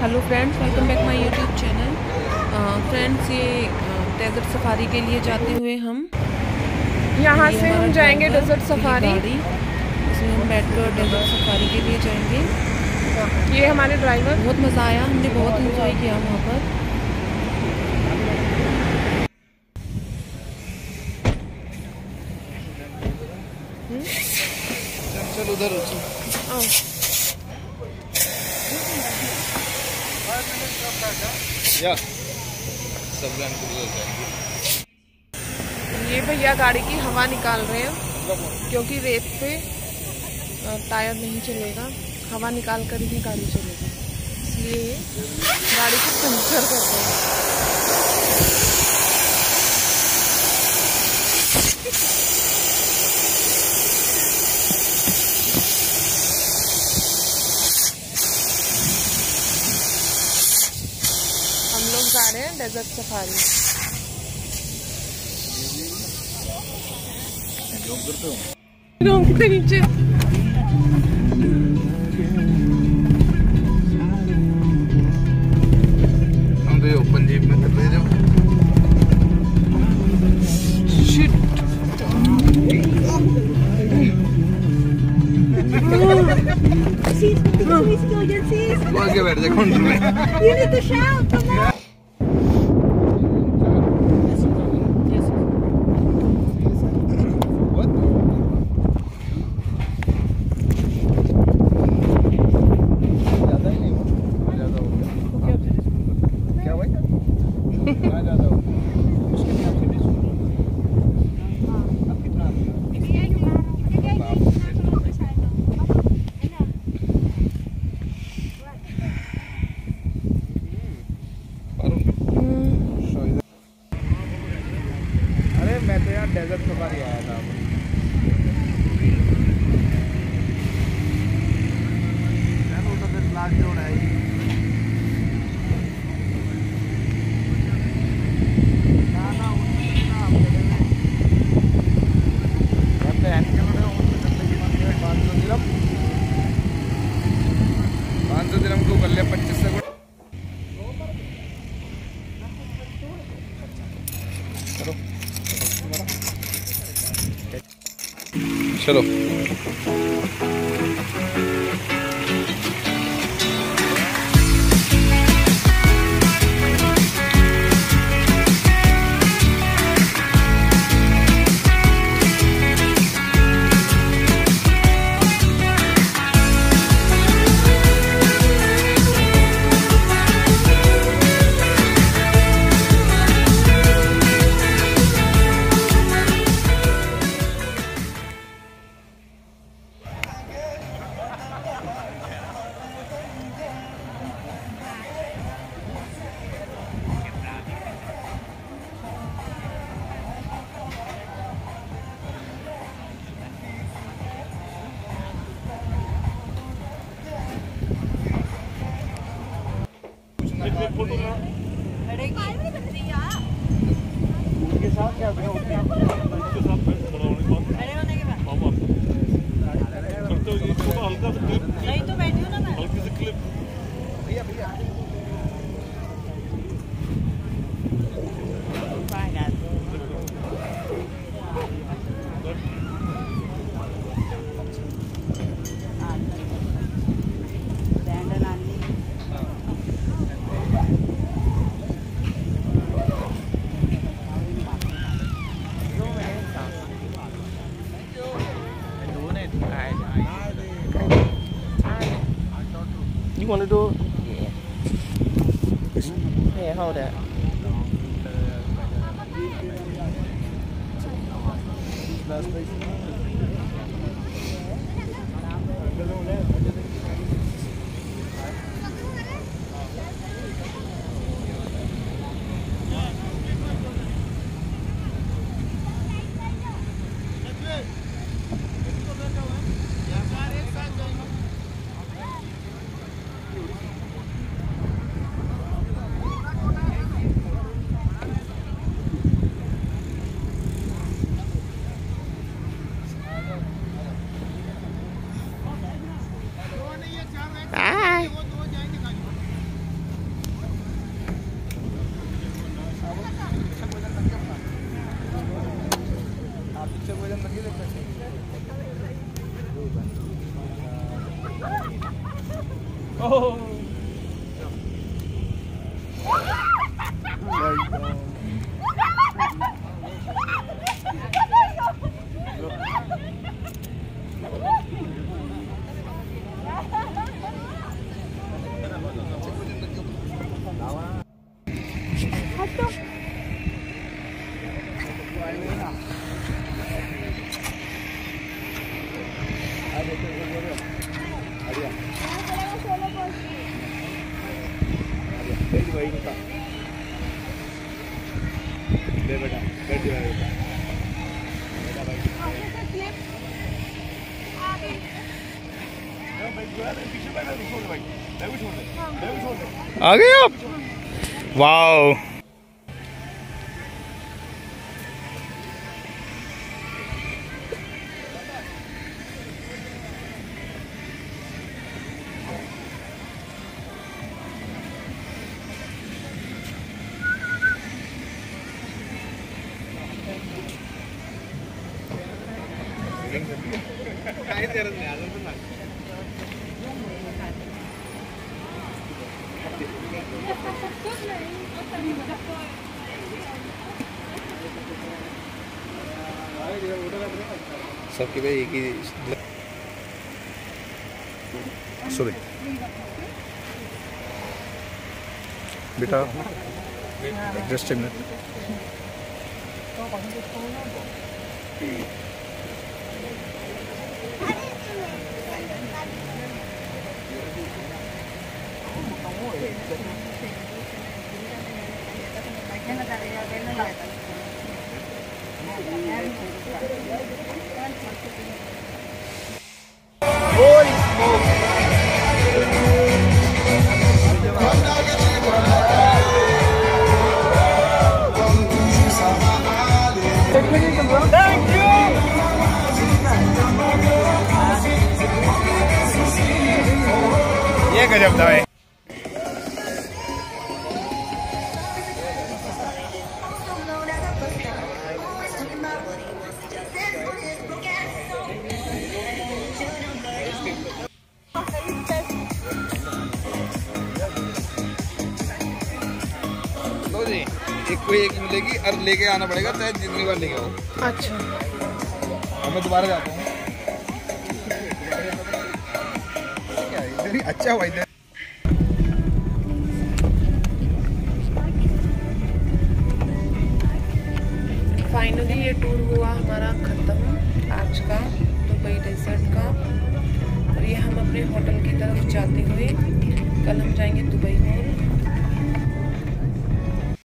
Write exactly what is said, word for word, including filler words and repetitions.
Hello friends, welcome back my YouTube channel. Friends, ये desert safari के लिए जाते हुए हम यहाँ से हम जाएंगे डेजर्ट सफारी। इसमें हम बैठकर डेजर्ट सफारी के लिए जाएंगे। ये हमारे ड्राइवर। बहुत मज़ा आया, हमने बहुत इंजॉय किया वहाँ पर। चल उधर या सब ये भैया गाड़ी की हवा निकाल रहे हैं क्योंकि रेत पे टायर नहीं चलेगा, हवा निकाल कर ही गाड़ी चलेगी, इसलिए गाड़ी को पंचर कर रहे हैं। हम लोग जा रहे हैं डेजर्ट सफारी। के नीचे हम तो ओपन जीप में कर रहे थे। शिट वो आगे बैठ जा काउंटर में। You need to shout, come on. अरे मैं तो यार डेजर्ट सफारी आया था। तो फिर लाख जोड़ है। पाँच सौ दिरहम को कर लिया पच्चीस से। चलो फोटो में उनके साथ क्या उनके साथ खड़े होने के बाद करते हो ये थोड़ा हल्का सा क्लिप। नहीं तो बैठी हूं ना मैं, हल्की सी क्लिप। भैया भैया You want to do it? Yeah. Yeah, hold that. last place. बेटा बैठ जा बेटा आ गए आप? वाओ, सबके भाई एक ही सॉरी बेटा जस्ट ए मिनट। ये गजब था। एक को एक मिलेगी और लेके आना पड़ेगा चाहे जितनी बार लेके आओ। अच्छा, अब मैं दोबारा जाता हूँ। अच्छा हुआ इधर। फाइनली ये टूर हुआ हमारा ख़त्म आज का दुबई डेजर्ट का। और ये हम अपने होटल की तरफ जाते हुए कल हम जाएंगे दुबई मॉल।